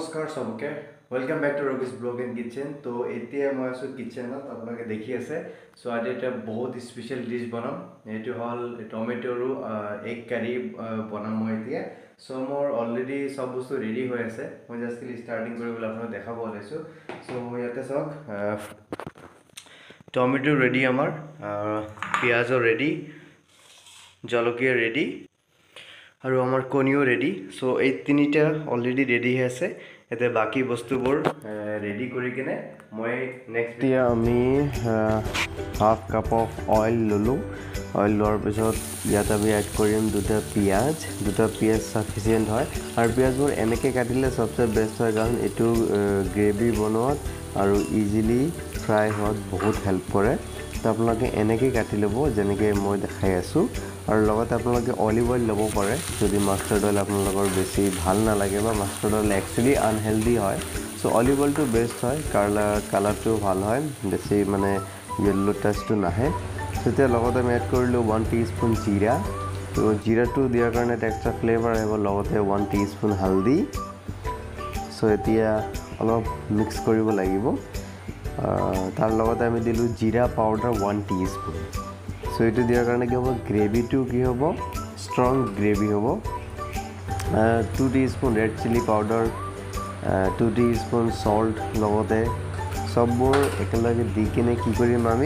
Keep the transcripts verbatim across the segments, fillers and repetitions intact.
नमस्कार सबके welcome back to Ravi's blog and kitchen. तो एतिया मैं आसो किचनत आपलोके देखि आछे। सो आज एटा बहुत स्पेशल डिश बनाम एटु हल टमेटो रु एग करी बनाम মই एतिया। सो मोर ऑलरेडी सब बस्तु रेडी হৈ আছে। মই জাস্ট খালি স্টাर्टिंग কৰিবলৈ আপোনাক দেখাব ওলাইছো। सो ইয়াতে চাওক टमेटो रेडी আমাৰ পিয়াজো रेडी জলকীয়া रेडी और आमार कनियो रेडी। सो ये तीनिटा अलरेडी रेडी है ये बाकी बस्तुबोर रेडी करी किने मैं नेक्स्ट आमी हाफ कप अफ ऑयल ललो। ऑयल लोৱাৰ পিছত ইয়াত আমি এড কৰিম দুটা পিয়াজ দুটা পিয়াজ সাফিসিয়েন্ট হয় और পিয়াজবোৰ এনেকে কাটিলে सबसे बेस्ट হয় কাৰণ এটু গ্ৰেভি বনোৱাত আৰু ইজিলি ফ্ৰাই হোৱাত বহুত হেল্প কৰে। তো আপোনালোকে এনেকে কাটি ল'ব যেনেকে মই দেখাই আছো और लगते आपलोगे ऑलिव ऑयल लब पारे जो मास्टार्ड ऑयल आपलोगर बेसि भाल ना लगे मास्टार्ड ऑयल एक्चुअली आनहेल्दी है। सो ऑलिव ऑयल तो बेस्ट है कालार कालार तो भल है बेसि माने येलो टेस्ट तो नाहे। तो लगते मैं एड कर वन टीस्पून जीरा। तो जीरा तो दियार कारण एक्सट्रा फ्लेवर आते वन टीस्पून हालदी। सो एतिया अलप मिक्स करिब लागिब तार लगते आमी दिलु जीरा पाउडार वन टीस्पून। सो ये दियार कारण कि हम ग्रेवी तो कि हम स्ट्रंग ग्रेवी हम two teaspoon red chilli powder two teaspoon salt लगते सबोर एकेलगे दी किने कि करिम आमी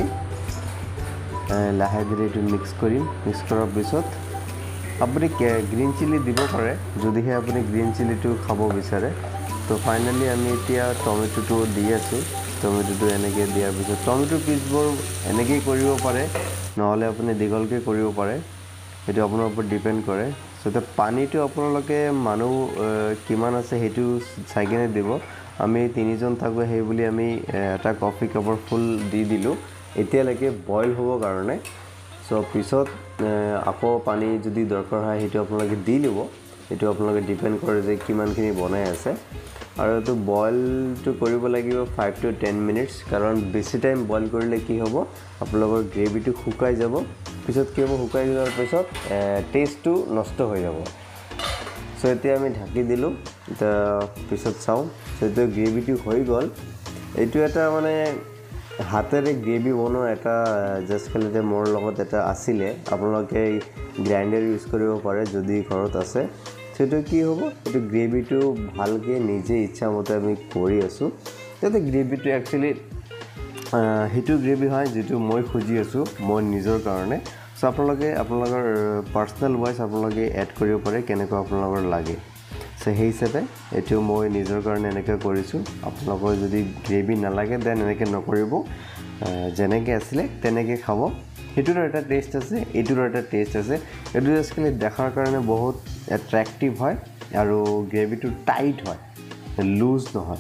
लाहे धीरे ये मिक्स करिम। मिक्स करार पिছত आपुनि ग्रीन चिली দিব পাৰে যদিহে আপুনি ग्रीन चिली तो खाब বিচাৰে। तो फाइनली आमी এতিয়া टमेटो तो দি আছো। टमेटो तो এনেকে দিয়াৰ পিছত टमेटो পিচবোৰ এনেকে কৰিব পাৰে নহলে আপুনি দীঘলকে কৰিব পাৰে এটো আপোনাৰ ওপৰত ডিপেন্ড কৰে। সো তে পানীটো আপোনালোকে মানুহ কিমান আছে হেতু চাইকেনে দিব। আমি তিনিজন থাকো হেই বুলি আমি এটা কফি কাপৰ ফুল দি দিলো এতিয়া লাগে বইল হ'ব কাৰণে। সো পিছত আকৌ পানী যদি দৰকাৰ হয় হেতু আপোনালোকে দি লিব এটো আপোনালোকে ডিপেন্ড কৰে যে কিমানখিনি বনাই আছে। और तो बॉयल तो करिब लागिब फाइव टू टेन मिनिट्स कारण बेसि टाइम बॉयल करिले कि हबो आपलोगर ग्रेवी तो हुकाई जाबो पिছত कि हबो हुकाई जोৱাৰ পিছত टेस्ट तो नष्ट হৈ যাব। सो এতিয়া আমি ঢাকি দিলু তা পিছত চাও সেটো গ্রেভি তো হৈ গল। এটো এটা মানে হাতেৰে গ্রেভি বনোৱা এটা জাস্ট খালিতে মোৰ লগত এটা আছিলে আপোনালোকে গ্ৰাইন্ডাৰ ইউজ কৰিব পাৰে যদি ঘৰত আছে। সেটা কি হবো এটো গ্রেভি তো ভালকে নিজে ইচ্ছা মতে আমি কৰি আছো যাতে গ্রেভি তো एक्चुअली হেতু গ্রেভি হয় যেটো মই খুজি আছো মই নিজৰ কাৰণে। সো আপোনালোকে আপোনালোকৰ পাৰ্সোনাল ওয়াইজ আপোনালোকে এড কৰিব পাৰে কেনেকৈ আপোনালোকৰ লাগে। সো হেই হিচাপে এটো মই নিজৰ কাৰণে এনেকৈ কৰিছো। আপোনালোকৰ যদি গ্রেভি নালাগে দেন এনেকৈ নকৰিব যেনেকৈ আছিল তেনেকৈ খাব। हेटुर एटा टेस्ट আছে एटुर एटा टेस्ट আছে एटु जस्टली देखार कारण बहुत अट्रैक्टिव है और ग्रेवी तो टाइट है लूज নহয়।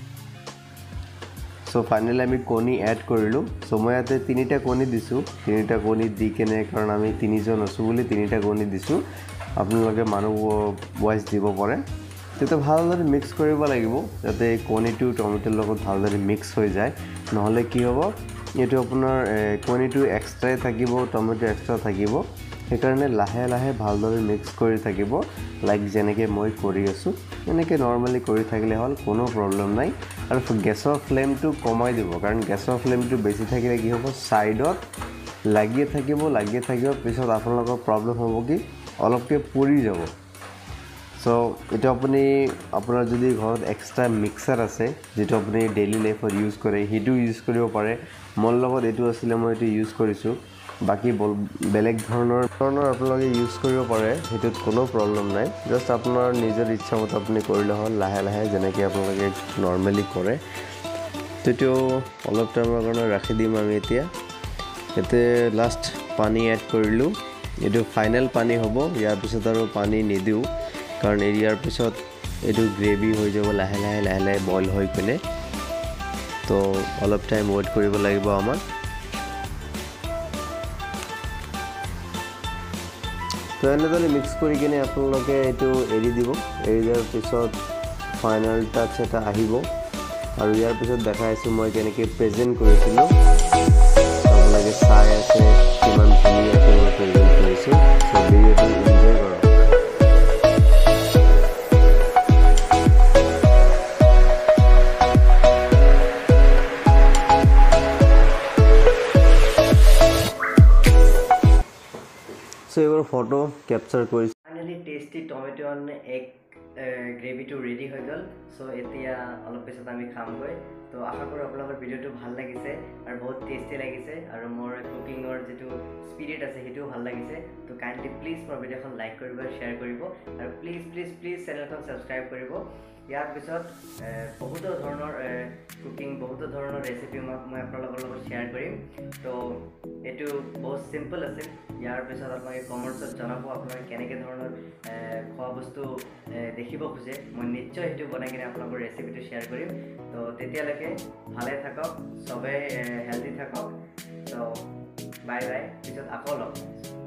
सो फाइनली आमी कनी एड करिलु। सो मैं याते तीनिटा कनी दिसु तीनिटा कनी दि केने कारण आमी तीनिजन आसु বুলি तीनिटा कनी दिसु आपनलोके मानु वाइज দিব পাৰে। তেতে ভালদৰে মিক্স কৰিব লাগিব যাতে কনিটো টমেটোৰ লগত ভালদৰে মিক্স হৈ যায় নহলে কি হ'ব एटो अपनार कनिटो एक्सट्रा থাকিব टमेटो एक्सट्रा থাকিব সেইকাৰণে লাহে লাহে ভালদৰে মিক্স কৰি থাকিব লাইক যেনেকে মই কৰি আছো এনেকে নরমালি কৰি থাকিলে হল কোনো প্ৰবলেম নাই। আৰু গেছৰ ফ্লেমটো কমাই দিব কাৰণ গেছৰ ফ্লেমটো বেছি থাকিলে কি হ'ব সাইডত লাগি থাকিব লাগি থাকিব পিছত আপোনালোকৰ প্ৰবলেম হ'ব কি অলপকে পুৰি যাব। सो এটা আপুনি আপোনাৰ যদি ঘৰত এক্সট্ৰা মিক্সাৰ আছে যেটো আপুনি ডেইলি লাইফত ইউজ কৰে হেতু ইউজ কৰিব পাৰে। মোৰ লগত এটো আছিল মই এটো ইউজ কৰিছো বাকি বেলেগ ধৰণৰ ধৰণৰ আপোনালোকে ইউজ কৰিব পাৰে হেতুত কোনো প্ৰবলেম নাই। জাস্ট আপোনাৰ নিজৰ ইচ্ছা মতে আপুনি কৰিলে হল লাহে লাহে যেনেকৈ আপোনালোকে নরমালি কৰে। তেটো অলপ টাইমৰ কাৰণে ৰাখি দিম আমি এতিয়া। এতে লাষ্ট পানী এড কৰিলো এটো ফাইনাল পানী হ'ব ইয়াৰ পিছত আৰু পানী নিদিও कारण एरियार पिছত एटु ग्रेवी हो যাব লাহে লাহে লাহে লাহে বইল হৈ কিনে। तो অলপ টাইম ওয়েট কৰিব লাগিব আমাৰ। তো এনেদৰে মিক্স কৰি কিনে আপোনালোকে এটু এৰি দিব এৰি দিয়াৰ পিছত ফাইনাল টাচ এটা আহিব আৰু ইয়াৰ পিছত দেখাইছো মই কেনেকৈ প্ৰেজেন্ট কৰিছিলো আপোনালোকে চাই আছে কিমান ধুনীয়াকৈ মই প্ৰেজেন্ট কৰিছো। সো ভিডিওটো এনজয় কৰক। সো এবাৰ ফটো ক্যাপচাৰ কৰিছো finally tasty tomato and egg গ্ৰেভিটো ৰেডি হৈ গ'ল সো এতিয়া অলপ পিছত আমি খামগৈ তো আশা কৰোঁ আপোনালোকৰ ভিডিঅ'টো ভাল লাগিছে আৰু বহুত টেষ্টি লাগিছে আৰু মোৰ কুকিঙৰ যিটো স্পিৰিট আছে সেইটোও ভাল লাগিছে তো কাইণ্ডলি প্লিজ মোৰ ভিডিঅ'খন লাইক কৰিব শ্বেয়াৰ কৰিব আৰু প্লিজ প্লিজ প্লিজ চেনেলখন ছাবস্ক্ৰাইব কৰিব ইয়াৰ পিছত বহুতো ধৰণৰ কুকিং বহুতো ধৰণৰ ৰেচিপি মই আপোনালোকৰ লগত শ্বেয়াৰ কৰিম তো এইটো বহুত চিম্পল আছিল ইয়াৰ পিছত আপোনালোকে কমেণ্টছত জনাব আপোনালোকে কেনেকৈ ধৰণৰ খোৱা বস্তু দেখিব খোজে মই নিশ্চয় সেইটো বনাই কিনে আপোনালোকৰ ৰেচিপিটো শ্বেয়াৰ কৰিম তো তেতিয়ালৈকে ভালে থাকক চবে হেল্ডি থাকক তো বাই বাই পিছত আকৌ লগ পাম